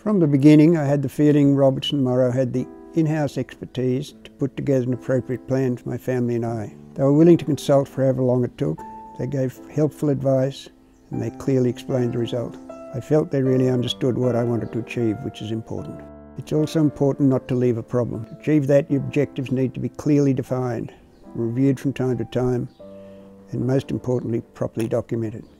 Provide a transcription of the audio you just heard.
From the beginning, I had the feeling Roberts and Morrow had the in-house expertise to put together an appropriate plan for my family and I. They were willing to consult for however long it took. They gave helpful advice and they clearly explained the result. I felt they really understood what I wanted to achieve, which is important. It's also important not to leave a problem. To achieve that, your objectives need to be clearly defined, reviewed from time to time, and most importantly, properly documented.